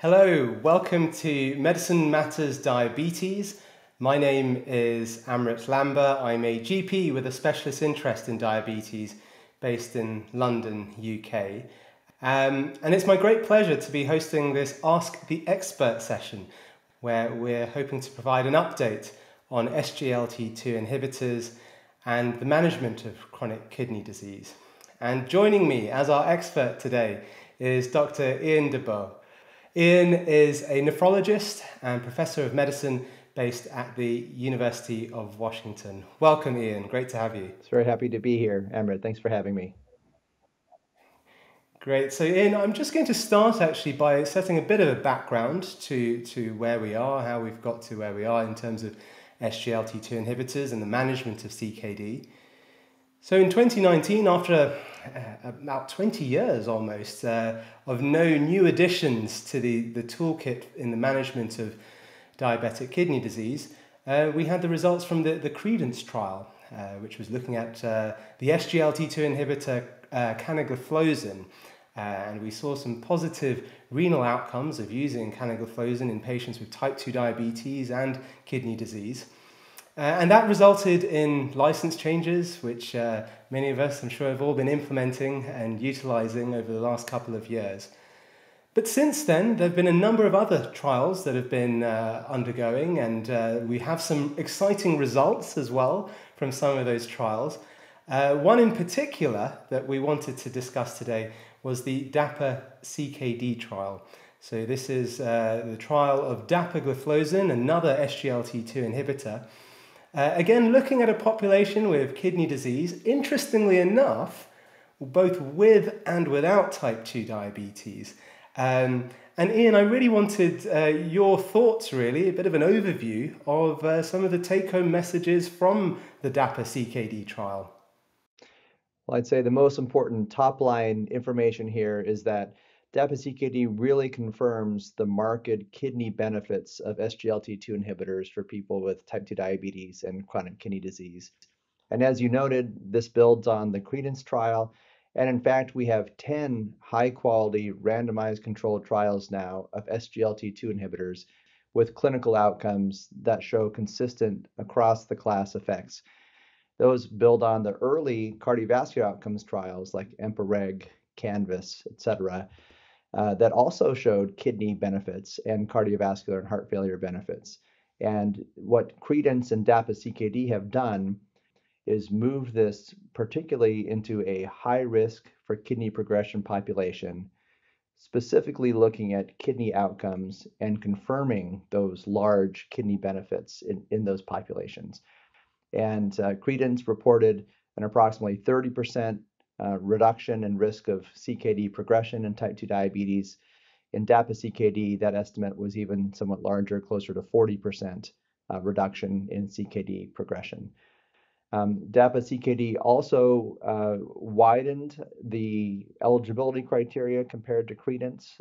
Hello, welcome to Medicine Matters Diabetes. My name is Amrit Lamba. I'm a GP with a specialist interest in diabetes based in London, UK. And it's my great pleasure to be hosting this Ask the Expert session, where we're hoping to provide an update on SGLT2 inhibitors and the management of chronic kidney disease. And joining me as our expert today is Dr. Ian de Boer. Ian is a nephrologist and professor of medicine based at the University of Washington. Welcome, Ian. Great to have you. It's very happy to be here, Amrit. Thanks for having me. Great. So, Ian, I'm just going to start actually by setting a bit of a background to where we are, how we've got to where we are in terms of SGLT2 inhibitors and the management of CKD. So in 2019, after about 20 years almost of no new additions to the toolkit in the management of diabetic kidney disease, we had the results from the CREDENCE trial, which was looking at the SGLT2 inhibitor canagliflozin, and we saw some positive renal outcomes of using canagliflozin in patients with type 2 diabetes and kidney disease. And that resulted in license changes, which many of us, I'm sure, have all been implementing and utilizing over the last couple of years. But since then, there have been a number of other trials that have been undergoing, and we have some exciting results as well from some of those trials. One in particular that we wanted to discuss today was the DAPA-CKD trial. So this is the trial of dapagliflozin, another SGLT2 inhibitor. Again, looking at a population with kidney disease, interestingly enough, both with and without type 2 diabetes. And Ian, I really wanted your thoughts, really, a bit of an overview of some of the take-home messages from the DAPA-CKD trial. Well, I'd say the most important top-line information here is that DAPA-CKD really confirms the marked kidney benefits of SGLT2 inhibitors for people with type 2 diabetes and chronic kidney disease. And as you noted, this builds on the CREDENCE trial. And in fact, we have 10 high-quality randomized controlled trials now of SGLT2 inhibitors with clinical outcomes that show consistent across the class effects. Those build on the early cardiovascular outcomes trials like EMPA-REG, CANVAS, etc., that also showed kidney benefits and cardiovascular and heart failure benefits. And what CREDENCE and DAPA-CKD have done is move this particularly into a high risk for kidney progression population, specifically looking at kidney outcomes and confirming those large kidney benefits in those populations. And CREDENCE reported an approximately 30% reduction in risk of CKD progression in type 2 diabetes. In DAPA-CKD, that estimate was even somewhat larger, closer to 40% reduction in CKD progression. DAPA-CKD also widened the eligibility criteria compared to CREDENCE.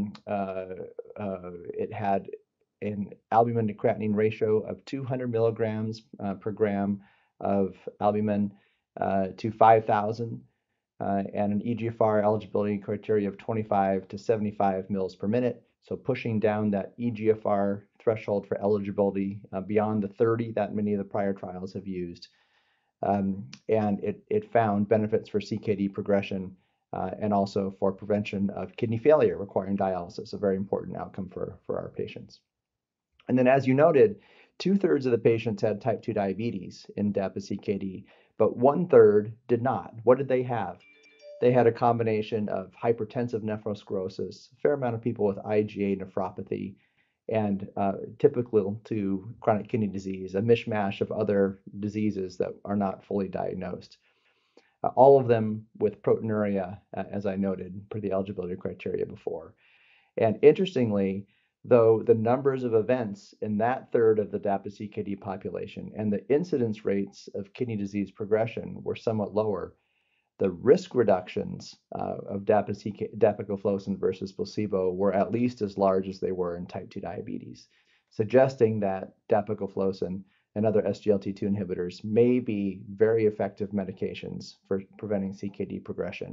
It had an albumin to creatinine ratio of 200 milligrams per gram of albumin to 5,000. And an eGFR eligibility criteria of 25 to 75 mils per minute. So pushing down that eGFR threshold for eligibility beyond the 30 that many of the prior trials have used. And it found benefits for CKD progression and also for prevention of kidney failure requiring dialysis, a very important outcome for our patients. And then as you noted, 2/3 of the patients had type 2 diabetes in DAPA-CKD, but 1/3 did not. What did they have? They had a combination of hypertensive nephrosclerosis, a fair amount of people with IgA nephropathy, and typical to chronic kidney disease, a mishmash of other diseases that are not fully diagnosed. All of them with proteinuria, as I noted, per the eligibility criteria before. And interestingly, though the numbers of events in that third of the DAPA-CKD population and the incidence rates of kidney disease progression were somewhat lower, the risk reductions of dapagliflozin versus placebo were at least as large as they were in type 2 diabetes, suggesting that dapagliflozin and other SGLT2 inhibitors may be very effective medications for preventing CKD progression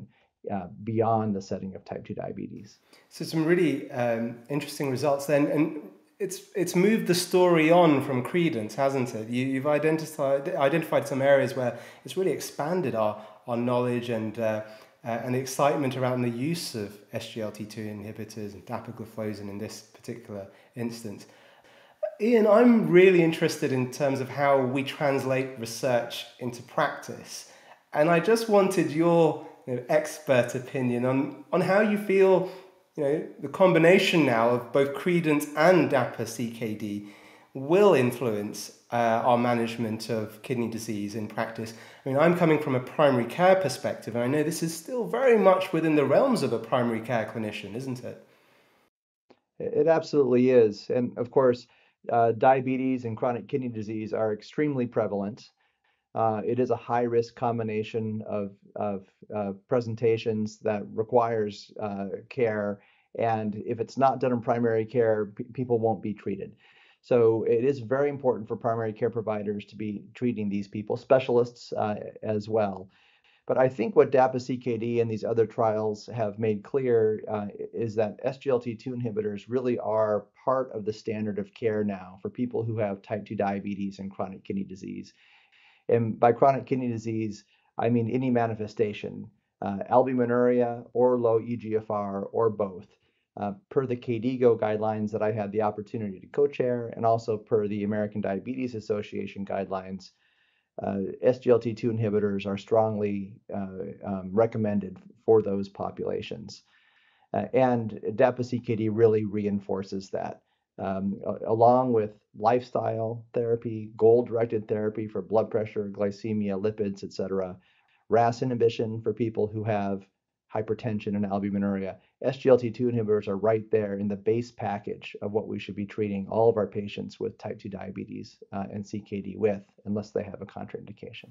beyond the setting of type 2 diabetes. So some really interesting results then, and it's moved the story on from credence, hasn't it? You've identified some areas where it's really expanded our knowledge and the excitement around the use of SGLT2 inhibitors and dapagliflozin in this particular instance. Ian, I'm really interested in terms of how we translate research into practice, and I just wanted your expert opinion on how you feel the combination now of both credence and DAPA-CKD will influence our management of kidney disease in practice. I mean, I'm coming from a primary care perspective, and I know this is still very much within the realms of a primary care clinician, isn't it? It absolutely is. And of course, diabetes and chronic kidney disease are extremely prevalent. It is a high-risk combination of presentations that requires care, and if it's not done in primary care, people won't be treated. So it is very important for primary care providers to be treating these people, specialists as well. But I think what DAPA-CKD and these other trials have made clear is that SGLT2 inhibitors really are part of the standard of care now for people who have type 2 diabetes and chronic kidney disease. And by chronic kidney disease, I mean any manifestation, albuminuria or low eGFR or both. Per the KDIGO guidelines that I had the opportunity to co-chair, and also per the American Diabetes Association guidelines, SGLT2 inhibitors are strongly recommended for those populations. And DAPA-CKD really reinforces that. Along with lifestyle therapy, goal-directed therapy for blood pressure, glycemia, lipids, etc., RAS inhibition for people who have hypertension and albuminuria. SGLT2 inhibitors are right there in the base package of what we should be treating all of our patients with type 2 diabetes and CKD with, unless they have a contraindication.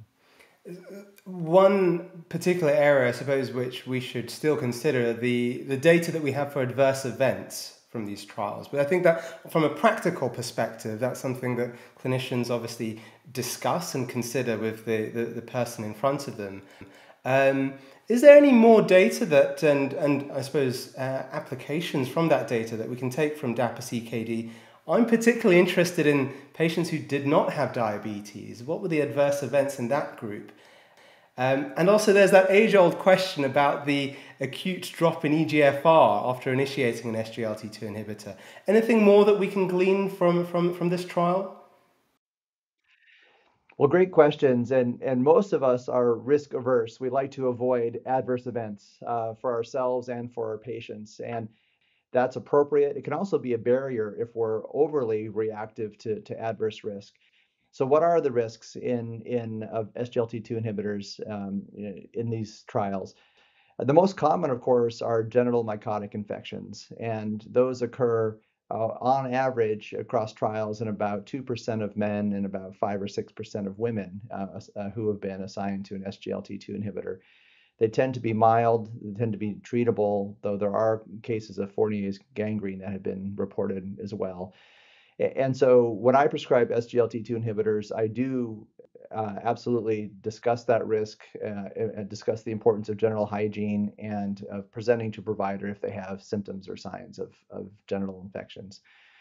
One particular area, I suppose, which we should still consider the data that we have for adverse events from these trials. But I think that from a practical perspective, that's something that clinicians obviously discuss and consider with the person in front of them. Is there any more data that, and I suppose applications from that data that we can take from DAPA-CKD? I'm particularly interested in patients who did not have diabetes. What were the adverse events in that group? And also there's that age-old question about the acute drop in eGFR after initiating an SGLT2 inhibitor. Anything more that we can glean from this trial? Well, great questions, and most of us are risk averse. We like to avoid adverse events for ourselves and for our patients, and that's appropriate. It can also be a barrier if we're overly reactive to adverse risk. So what are the risks of SGLT2 inhibitors in these trials? The most common, of course, are genital mycotic infections, and those occur on average across trials in about 2% of men and about 5 or 6% of women who have been assigned to an SGLT2 inhibitor. They tend to be mild, they tend to be treatable, though there are cases of Fournier's gangrene that have been reported as well. And so when I prescribe SGLT2 inhibitors, I do absolutely discuss that risk and discuss the importance of genital hygiene and of presenting to provider if they have symptoms or signs of genital infections.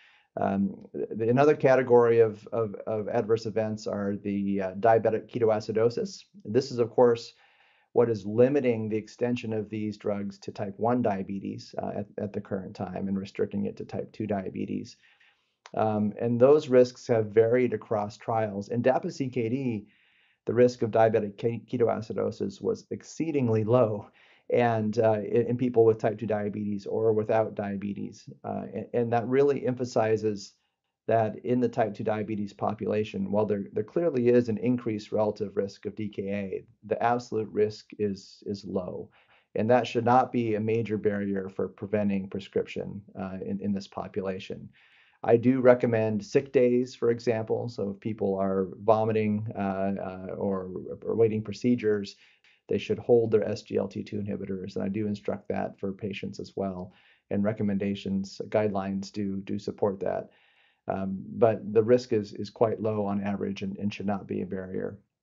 Another category of adverse events are the diabetic ketoacidosis. This is, of course, what is limiting the extension of these drugs to type 1 diabetes at the current time and restricting it to type 2 diabetes. And those risks have varied across trials. In DAPA-CKD, the risk of diabetic ketoacidosis was exceedingly low, and in people with type 2 diabetes or without diabetes. And that really emphasizes that in the type 2 diabetes population, while there clearly is an increased relative risk of DKA, the absolute risk is low. And that should not be a major barrier for preventing prescription in this population. I do recommend sick days, for example. So if people are vomiting or awaiting procedures, they should hold their SGLT2 inhibitors. And I do instruct that for patients as well. And recommendations, guidelines do support that. But the risk is quite low on average and should not be a barrier.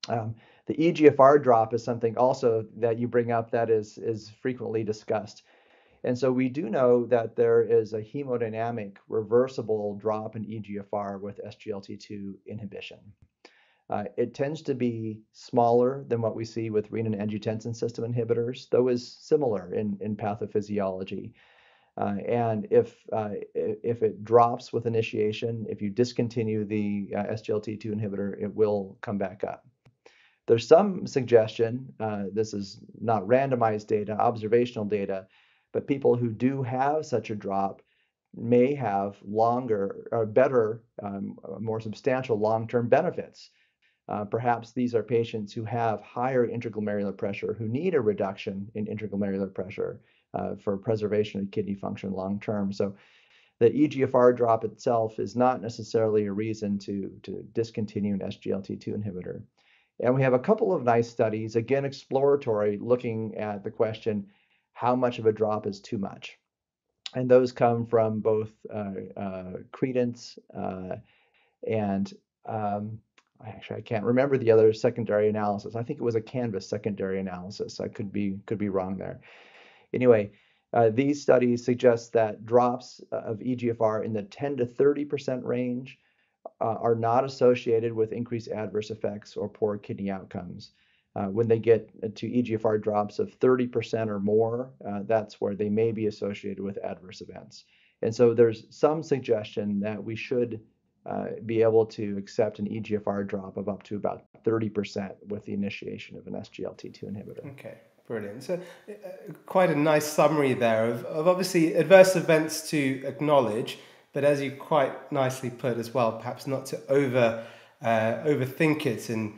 The EGFR drop is something also that you bring up that is frequently discussed. And so we do know that there is a hemodynamic reversible drop in EGFR with SGLT2 inhibition. It tends to be smaller than what we see with renin-angiotensin system inhibitors, though is similar in pathophysiology. And if it drops with initiation, if you discontinue the SGLT2 inhibitor, it will come back up. There's some suggestion, this is not randomized data, observational data, but people who do have such a drop may have longer or better, more substantial long-term benefits. Perhaps these are patients who have higher intraglomerular pressure, who need a reduction in intraglomerular pressure for preservation of kidney function long-term. So the EGFR drop itself is not necessarily a reason to discontinue an SGLT2 inhibitor. And we have a couple of nice studies, again, exploratory, looking at the question, how much of a drop is too much? And those come from both Credence and actually, I can't remember the other secondary analysis. I think it was a Canvas secondary analysis. I could be wrong there. Anyway, these studies suggest that drops of EGFR in the 10 to 30% range are not associated with increased adverse effects or poor kidney outcomes. When they get to EGFR drops of 30% or more, that's where they may be associated with adverse events. And so there's some suggestion that we should be able to accept an EGFR drop of up to about 30% with the initiation of an SGLT2 inhibitor. Okay, brilliant. So quite a nice summary there of obviously adverse events to acknowledge, but as you quite nicely put as well, perhaps not to overthink it in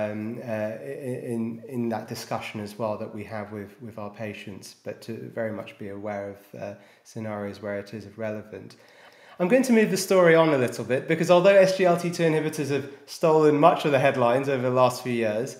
that discussion as well that we have with our patients, but to very much be aware of scenarios where it is relevant. I'm going to move the story on a little bit because although SGLT2 inhibitors have stolen much of the headlines over the last few years,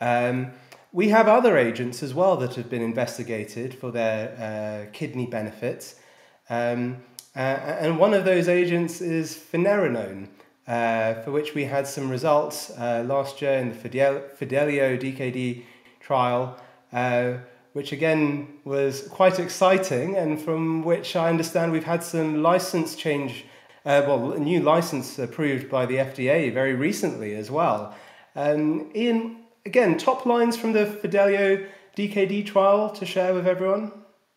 we have other agents as well that have been investigated for their kidney benefits. And one of those agents is finerenone, for which we had some results last year in the Fidelio DKD trial, which again was quite exciting, and from which I understand we've had some license change, a new license approved by the FDA very recently as well. Ian, again, top lines from the Fidelio DKD trial to share with everyone?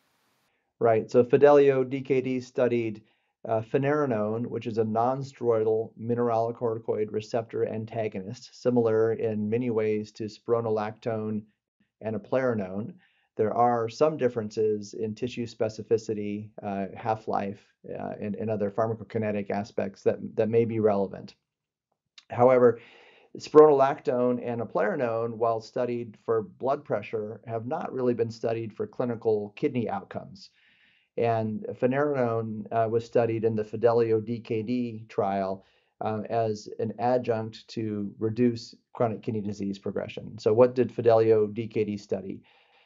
Right, so Fidelio DKD studied Phenerone, which is a non-steroidal mineralocorticoid receptor antagonist, similar in many ways to spironolactone and eplerenone. There are some differences in tissue specificity, half-life, and other pharmacokinetic aspects that may be relevant. However, spironolactone and eplerenone, while studied for blood pressure, have not really been studied for clinical kidney outcomes. And Phenerone was studied in the Fidelio DKD trial as an adjunct to reduce chronic kidney disease progression. So what did Fidelio DKD study?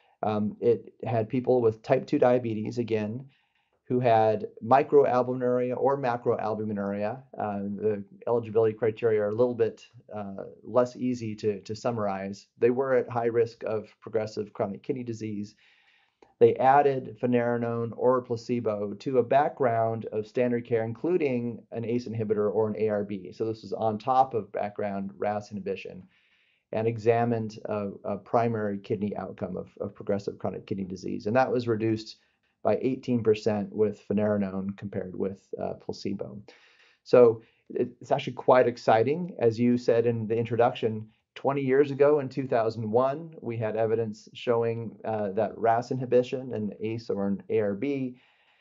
It had people with type 2 diabetes, again, who had microalbuminuria or macroalbuminuria. The eligibility criteria are a little bit less easy to summarize. They were at high risk of progressive chronic kidney disease. They added finerenone or placebo to a background of standard care, including an ACE inhibitor or an ARB. So this is on top of background RAS inhibition, and examined a primary kidney outcome of progressive chronic kidney disease. And that was reduced by 18% with finerenone compared with placebo. So it's actually quite exciting. As you said in the introduction, 20 years ago in 2001, we had evidence showing that RAS inhibition, an ACE or an ARB,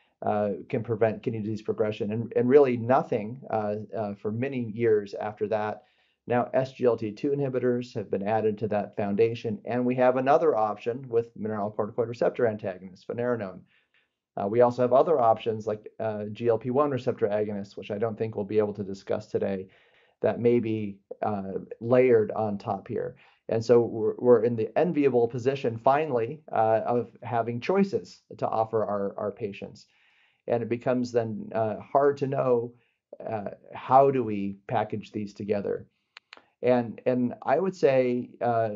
can prevent kidney disease progression, and really nothing for many years after that. Now SGLT2 inhibitors have been added to that foundation, and we have another option with mineralocorticoid receptor antagonists, Phenerone. We also have other options like GLP-1 receptor agonists, which I don't think we'll be able to discuss today, that may be layered on top here. And so we're in the enviable position, finally, of having choices to offer our patients. And it becomes then hard to know how do we package these together. And I would say,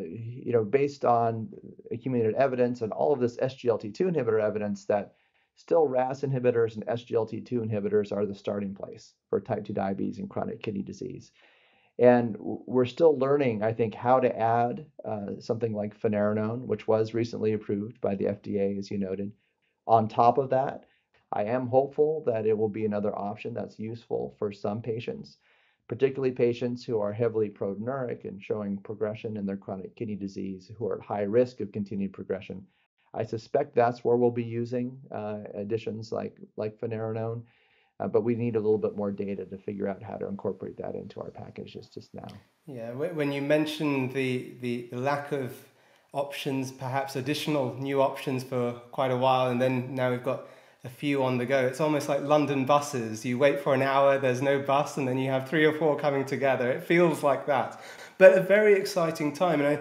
based on accumulated evidence and all of this SGLT2 inhibitor evidence, that still RAS inhibitors and SGLT2 inhibitors are the starting place for type 2 diabetes and chronic kidney disease. And we're still learning, I think, how to add something like finerenone, which was recently approved by the FDA, as you noted. On top of that, I am hopeful that it will be another option that's useful for some patients, particularly patients who are heavily proteinuric and showing progression in their chronic kidney disease, who are at high risk of continued progression. I suspect that's where we'll be using additions like finerenone. But we need a little bit more data to figure out how to incorporate that into our packages just now. Yeah, when you mentioned the lack of options, perhaps additional new options for quite a while, and then now we've got a few on the go. It's almost like London buses. You wait for an hour, there's no bus, and then you have 3 or 4 coming together. It feels like that. But a very exciting time. And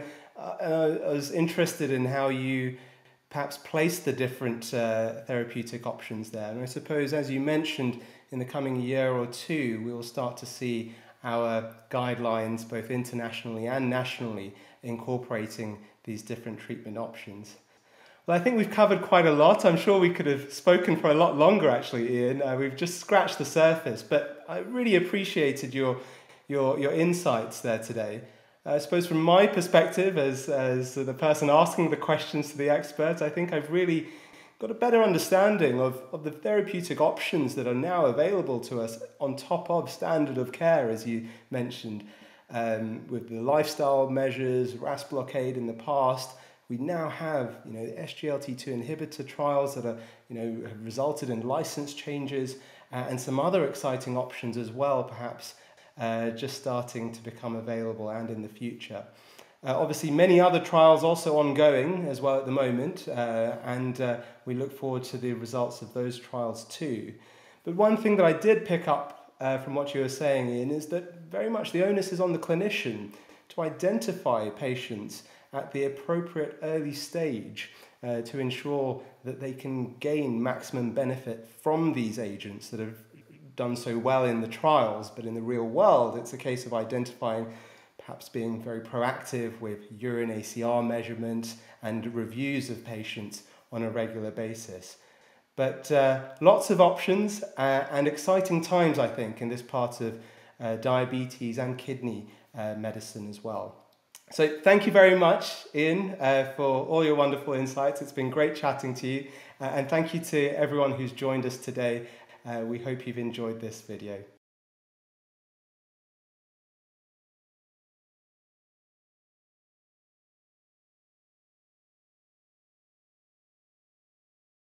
I was interested in how you perhaps place the different therapeutic options there. And I suppose, as you mentioned, in the coming year or two, we will start to see our guidelines, both internationally and nationally, incorporating these different treatment options. Well, I think we've covered quite a lot. I'm sure we could have spoken for a lot longer, actually, Ian. We've just scratched the surface, but I really appreciated your insights there today. I suppose from my perspective, as the person asking the questions to the experts, I think I've really got a better understanding of the therapeutic options that are now available to us on top of standard of care, as you mentioned, with the lifestyle measures, RAS blockade in the past. We now have, SGLT2 inhibitor trials that are, have resulted in license changes and some other exciting options as well, perhaps just starting to become available and in the future. Obviously, many other trials also ongoing as well at the moment, and we look forward to the results of those trials too. But one thing that I did pick up from what you were saying, Ian, is that very much the onus is on the clinician to identify patients at the appropriate early stage to ensure that they can gain maximum benefit from these agents that have done so well in the trials. But in the real world, it's a case of identifying, perhaps being very proactive with urine ACR measurements and reviews of patients on a regular basis. But lots of options and exciting times, I think, in this part of diabetes and kidney medicine as well. So thank you very much, Ian, for all your wonderful insights. It's been great chatting to you. And thank you to everyone who's joined us today. We hope you've enjoyed this video.